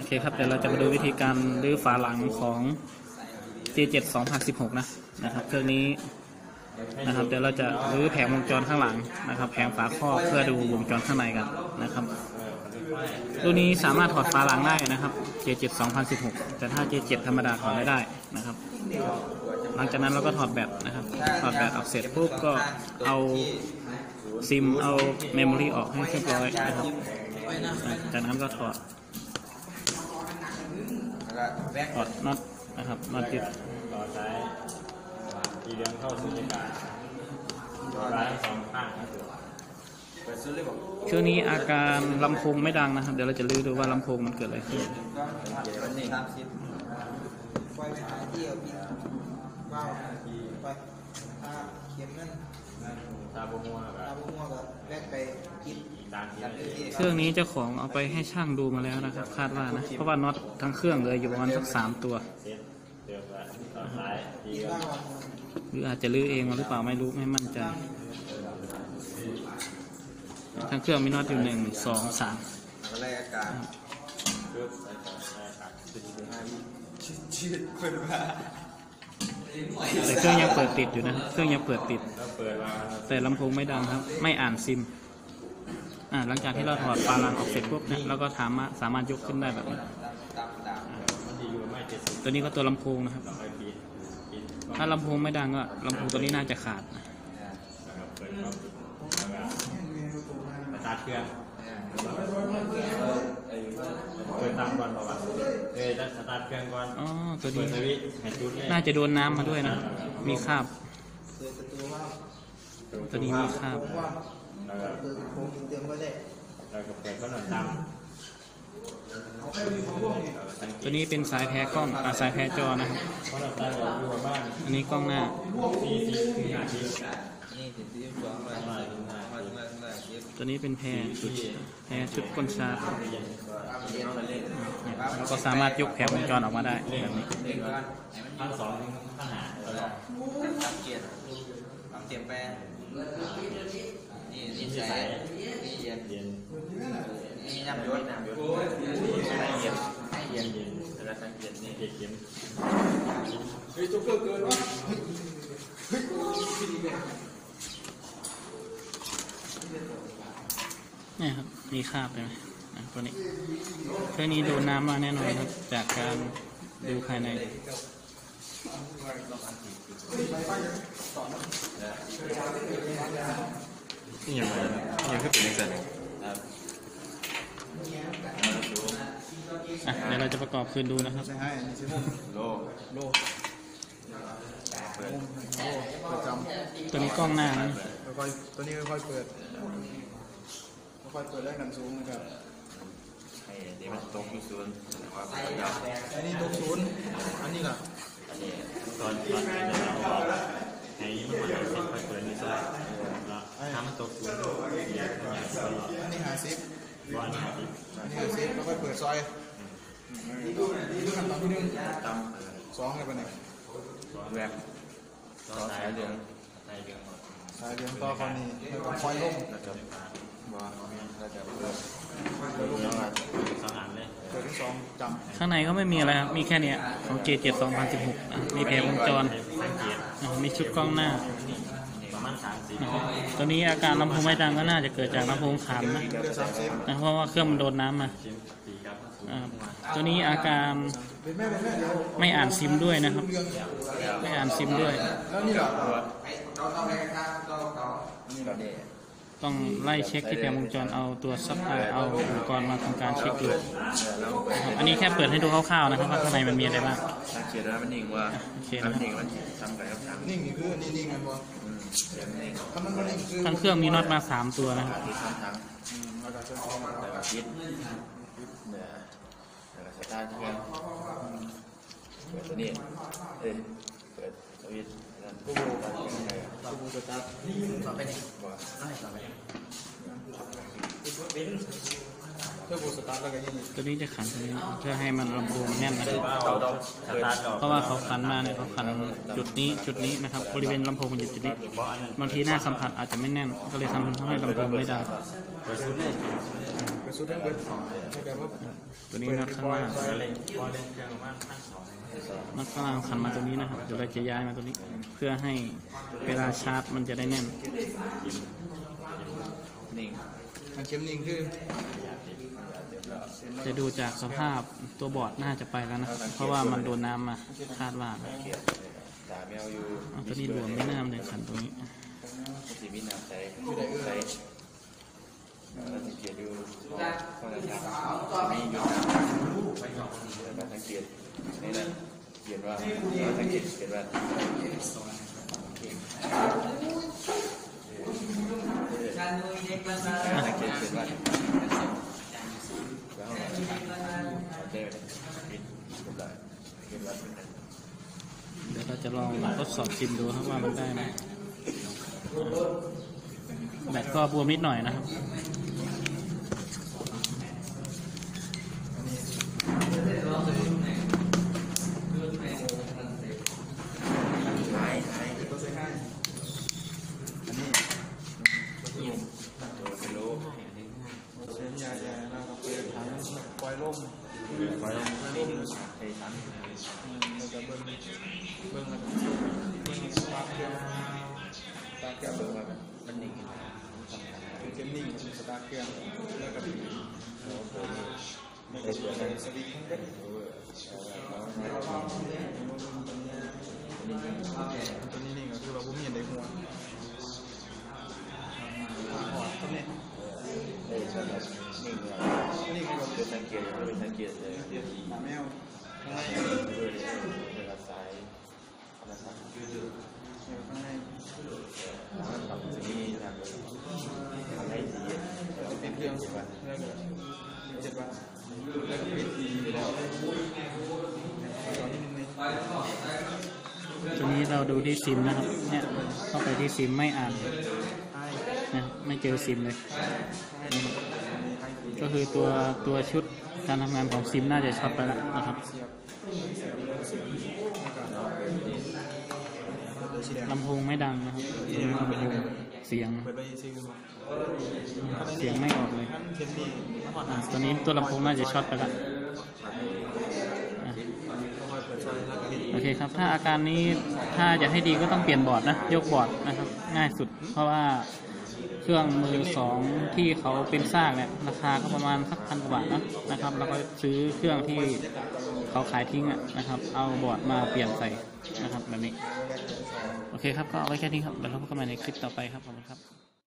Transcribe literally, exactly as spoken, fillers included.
เคครับเดี๋ยวเราจะมาดูวิธีการรื้อฝาหลังของ เจ เจ็ด สองพันสิบหก นะนะครับเครื่องนี้นะครับเดี๋ยวเราจะรื้อแผงวงจรข้างหลังนะครับแผงฝาครอบเพื่อดูวงจรข้างในกันนะครับตัวนี้สามารถถอดฝาหลังได้นะครับ เจ เจ็ด สองพันสิบหก แต่ถ้า เจ เจ็ด ธรรมดาถอดไม่ได้นะครับหลังจากนั้นเราก็ถอดแบตนะครับถอดแบตออกเสร็จปุ๊บก็เอาซิมเอาเมมโมรี่ออกให้เรียบร้อยนะครับจากนั้นก็ถอดถอดน็อตนะครับน็อตยึดต่อสายทีเลี้ยงเข้าสู่ในการร้ายสองข้างช่วงนี้อาการลำโพงไม่ดังนะครับเดี๋ยวเราจะลื้อดูว่าลำโพงมันเกิดอะไรขึ้นเครื่องนี้เจ้าของเอาไปให้ช่างดูมาแล้วนะครับคาดว่านะเพราะว่าน็อตทั้งเครื่องเลยอยู่ประมาณสักสามตัวหรืออาจจะลื้อเองมาหรือเปล่าไม่รู้ไม่มั่นใจทั้งเครื่องมีน็อตอยู่หนึ่งสองสามแต่เครื่องยังเปิดติดอยู่นะเครื่องยังเปิดติดแต่ลำโพงไม่ดังครับไม่อ่านซิมอ่าหลังจากที่เราถอดฝาหลังออกเสร็จปุ๊บเนี่ยเราก็สามารถสามารถยกขึ้นได้แบบนี้ตัวนี้ก็ตัวลำโพงนะครับถ้าลำโพงไม่ดังก็ลำโพงตัวนี้น่าจะขาดสตาร์ทเครื่องเปิดตามก่อนบอกว่าเออสตาร์ทเครื่องก่อนอ๋อตัวนี้น่าจะโดนน้ำมาด้วยนะมีคราบตัวนี้มีคราบตัวนี้เป็นสายแพ้กล้องสายแพ้จอนะครับอันนี้กล้องหน้าตัวนี้เป็นแพรชุดแพรชุดก้นชาร์จเราก็สามารถยกแผงวงจรออกมาได้แบบนี้ทั้งสองข้างหน้าตัดเกียร์ทำเสียบแปรนี่นี่ใส่นี่เย็นเย็นนี่น้ำยศน้ำยศให้เย็นให้เย็นเย็นแล้วสังเกตนี่เย็นเย็นเฮ้ยตัวเกินเกินวะนี่ครับมีคราบเลยไหมตัวนี้เครื่องนี้โดนน้ำมาแน่นอนครับจากการดูภายในนี่ยังไงยังขึ้นเป็นเซนอ่ะเดี๋ยวเราจะประกอบคืนดูนะครับโลโลประจำตัวนี้กล้องหน้านะตัวนี้ค่อยๆเปิดค่อยๆเปิดแรงดันสูงนะครับไอ้เดี๋ยวมันตกที่ศูนย์ว่าอันนี้ตกศูนย์อันนี้ล่ะอันนี้ตอนตอนนี้เราบอกไอ้มันมันเซ็ตค่อยเปิดนี่ซะแล้วถ้ามันตกศูนย์อันนี้หาซิปว่าอันนี้หาซิปอันนี้หาซิปแล้วค่อยเปิดซอยนี่ขั้นตอนที่หนึ่งสองเลยป่ะเนี่ยแหวกต่อสายเหลืองสายเหลืองสายเหลืองต่อคนนี้แล้วก็คอยลงแล้วจะว่าแล้วจะเปิดสองอันเลยเปิดที่สองจำข้างในก็ไม่มีอะไรครับมีแค่นี้ของ เจ เจ็ด สองพันสิบหกมีแผงวงจรมีชุดกล้องหน้าตัวนี้อาการลำโพงไม่ดังก็น่าจะเกิดจากลำโพงขันนะนะเพราะว่าเครื่องมันโดนน้ำมาตัวนี้อาการไม่อ่านซิมด้วยนะครับไม่อ่านซิมด้วยต้องไล่เช็คที่แผงวงจรเอาตัวซัพพลายเอาอุปกรณ์มาทำการเช็คดูอันนี้แค่เปิดให้ดูคร่าวๆนะครับว่าข้างในมันมีอะไรบ้างสังเกตว่ามันนิ่งว่าโอเคนะนิ่งมันทำอะไรครับทำนิ่งนี่คือนิ่งๆกันบ่ทั้งเครื่องมีน็อตมาสามตัวนะครับแล้วก็เชื่อมต่อมาแล้วก็ยึดเนี่ยแล้วก็สตาร์ทเครื่องเปิดตัวนี้เอ้ยเปิดสวิตช์นั่นตู้ตัดยังไงตู้สตาร์ทต่อไปนี่บ่ได้ต่อไปเพื่อบูสตาร์ทแล้วก็ยิงตัวนี้จะขันตัวนี้เพื่อให้มันลำโพงแน่นนะครับเพราะว่าเขาขันมาเนี่ยเขาขันจุดนี้จุดนี้นะครับบริเวณลำโพงมันอยู่จุดนี้บางทีหน้าสัมผัสอาจจะไม่แน่นก็เลยทำให้ลำโพงไม่ดังไปสุดทั้งเบิดให้แบบว่าตัวนี้น็อตข้างล่างซอยน็อตข้างล่างขันมาตัวนี้นะครับเดี๋ยวเราจะย้ายมาตัวนี้ เพื่อให้เวลาชาร์จมันจะได้แน่นนิ่งทางเข็มนิ่งคือจะดูจากสภาพตัวบอร์ดน่าจะไปแล้วนะเพราะว่ามันโดนน้ำมาคาดว่าเกียรตาแมวอยู่เอาตัวนี้รวมไม่น้ำเลยขันตรงนี้สีมีน้ำใสใสเราสังเกตดูข้อนะครับไม่อยู่เราสังเกตนี่นะเขียนว่าเราสังเกตเขียนว่าสังเกตเขียนว่าแล้วเดินปิดกดได้เขียนว่าเป็นเดี๋ยวเราจะลองทดสอบซิมดูครับว่ามันได้ไหมแบตก็บวมนิดหน่อยนะครับหายหายตัวเซ็งให้อันนี้ตัวคือไม่รู้เซ็งใหญ่ๆนะครับเปิดถังปล่อยลมไปลงนี่ไอ้ฉันแล้วก็เบิ้งเบิ้งแล้วก็เบิ้งสตาร์ทเครื่องสตาร์ทเครื่องเบิกว่ามันนิ่งคือเข็มนิ่งสตาร์ทเครื่องแล้วก็ดีไม่ได้เชื่อเลยสวิตช์ทั้งเบ็ดตัวนี้นี่ก็คือว่าผมเห็นในหัวหัวตัวนี้เออใช่ครับนิ่งเลยนี่คือเป็นสังเกตเป็นสังเกตเลยหมาแมวข้างในด้วยเวลาสายนะครับข้างในมันทำสิ่งนี้นะทำให้ดีเป็นเครื่องแล้วก็เจ็ดบาทแล้วก็ปิดแล้วตอนนี้นึงเลยตัวนี้เราดูที่ซิมนะครับเนี่ยเข้าไปที่ซิมไม่อ่านนะไม่เจอซิมเลย ก็คือตัวตัวชุดการทำงานของซิมน่าจะช็อตไปแล้วนะครับเสียบเสียบสีแดงลำโพงไม่ดังนะครับลำโพงเสียงเปิดไปซิลเสียงไม่ออกเลยขั้นเข็มนี่มาผ่อนอ่ะตัวนี้ตัวลำโพงน่าจะช็อตไปแล้วอ่ะค่อยเปิดซอยแล้วก็เห็นโอเคครับถ้าอาการนี้ถ้าจะให้ดีก็ต้องเปลี่ยนบอร์ดนะยกบอร์ดนะครับง่ายสุด เพราะว่าเครื่องมือสองที่เขาเป็นสร้างเนี่ยราคาก็ประมาณสักพันกว่าบาทนะนะครับแล้วก็ซื้อเครื่องที่เขาขายทิ้งอ่ะนะครับเอาบอร์ดมาเปลี่ยนใส่นะครับแบบนี้โอเคครับก็เอาไว้แค่นี้ครับเดี๋ยวเราพบกันใหม่ในคลิปต่อไปครับขอบคุณครับ